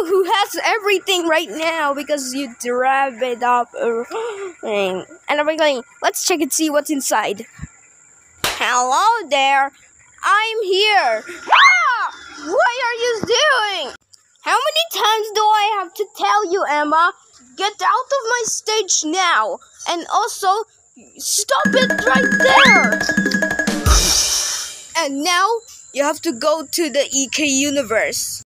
who has everything right now because you drive it up. And I'm going, let's check and see what's inside. Hello there. I'm here. Ah! What are you doing? How many times do I have to tell you, Emma? Get out of my stage now. And also, stop it right there. And now, you have to go to the EK universe.